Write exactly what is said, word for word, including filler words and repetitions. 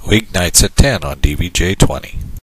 Weeknights at ten on D V J twenty.